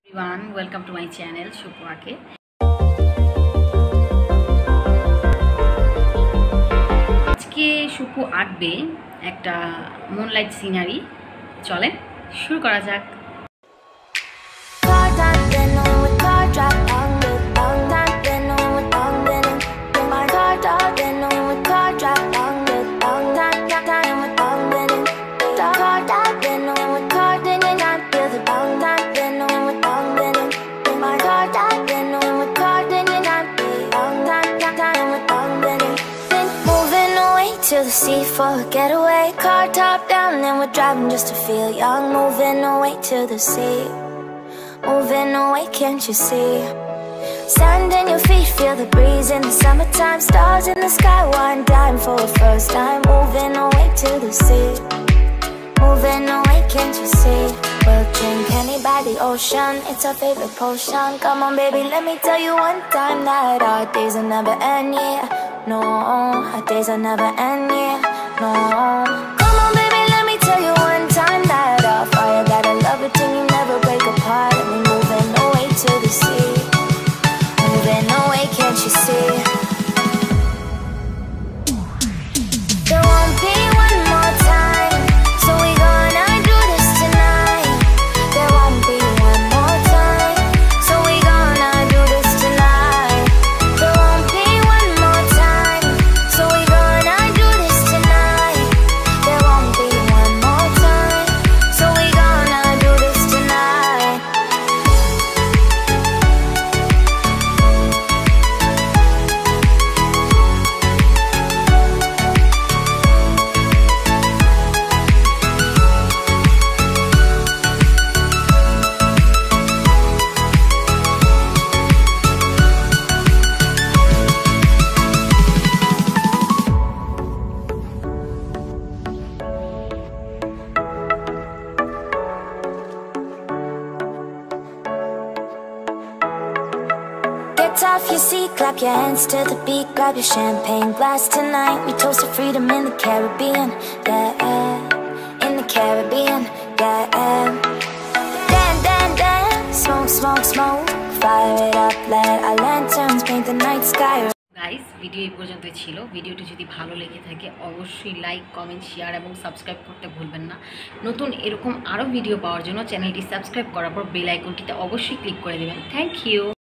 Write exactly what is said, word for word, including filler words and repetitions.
everyone, welcome to my channel Shupake. আজকে শুপু আঁকবে একটা মুনলাইট সিনারি। চলেন শুরু করা যাক। To the sea for a getaway, car top down and we're driving just to feel young. Moving away to the sea, moving away, can't you see? Sand in your feet, feel the breeze in the summertime. Stars in the sky, one dime for a first time. Moving away to the sea, moving away, can't you see? We'll drink honey by the ocean, it's our favorite potion. Come on baby, let me tell you one time that our days will never end, yeah. No, our days will never end, yeah. No. Come on baby, let me tell you one time that our fire got a love it till you never break apart. And we're moving away to the sea, moving away, can't you see? There won't be one more time, so we gonna do this tonight. There won't be one more time, so we gonna do this tonight. There won't be one more time, so we gonna do this tonight. There won't be one more time, so we gonna do this tonight. Get off your seat, clap your hands to the beat. Grab your champagne glass tonight. We toast to freedom in the Caribbean, yeah. In the Caribbean, yeah. Dan, dan, dan, smoke, smoke, smoke. Fire it up, let our lanterns paint the night sky. Guys, video এই পর্যন্তই ছিল। ভিডিওটি যদি ভালো লেগে থাকে অবশ্যই like, comment, share এবং সাবস্ক্রাইব করতে ভুলবেন না। নতুন এরকম আরও ভিডিও পাওয়ার জন্য চ্যানেলটি সাবস্ক্রাইব করার পর বেল আইকনটিতে অবশ্যই ক্লিক করে দেবেন। Thank you.